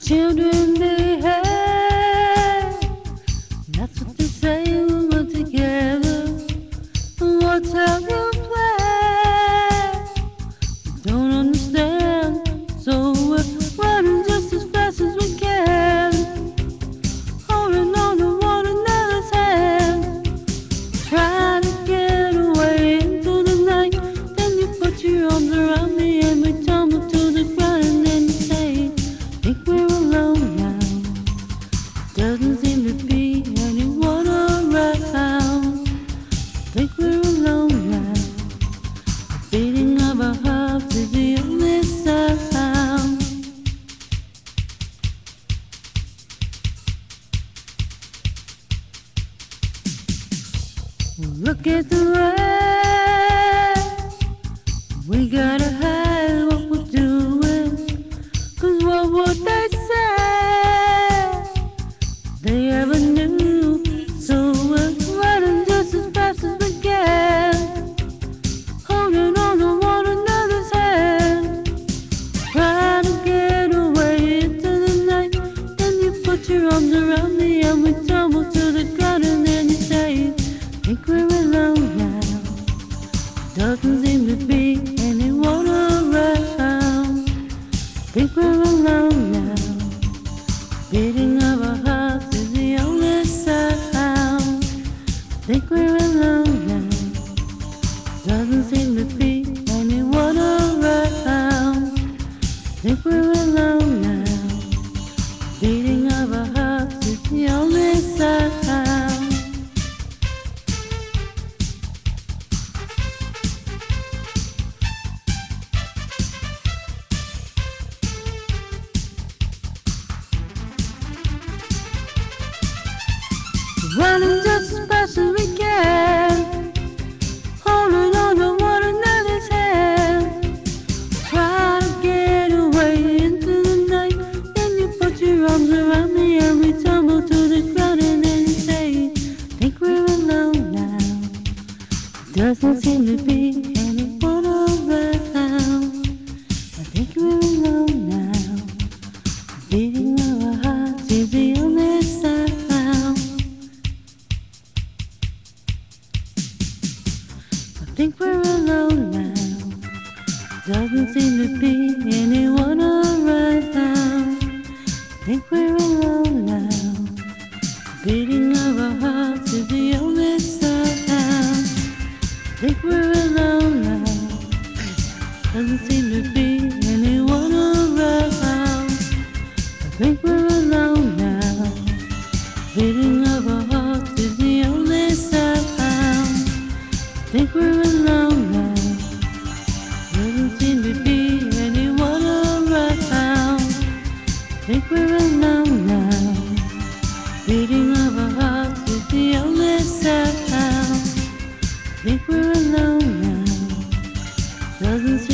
Children they have, that's what they say when we're together. What have you planned? Don't understand, so we're running just as fast as we can, holding on to one another's hand, trying to get away into the night. Then you put your arms around me and we tumble to the ground, and then you say, think we're alone now. Doesn't seem to be anyone around. Think we're alone now. The beating of our hearts is the only sound. Look at the rain. We gotta hide what we're doing, 'cause what would they say? They ever knew. So we're running just as fast as we can, holding on to one another's hand, trying to get away into the night. Then you put your arms around me and we tumble to the ground, and then you say, think we're alone now. Doesn't seem to be anyone around. Think we're alone now. Beating of our hearts is the only sound. Think we're alone now. Doesn't seem to be anyone around. Think we're alone now. Beating of our hearts is the only sound. Running just as fast as we can, holding on to one another's hand, trying to get away into the night. Then you put your arms around me and we tumble to the ground, and then you say, think we're alone now. Doesn't seem to be anyone around. I think we're alone now. Beating of our hearts is the only sound. I think we're alone now. Doesn't seem to be anyone around. Think we're alone now. Beating of our hearts is the only sound. Think we're alone now. Doesn't seem to be anyone around. I think we're alone now. Beating of our hearts is the only sound. Think we're alone now. Doesn't seem to be anyone around. Think we're alone now. Beating of our hearts is the only sound. Think we're alone now. Doesn't seem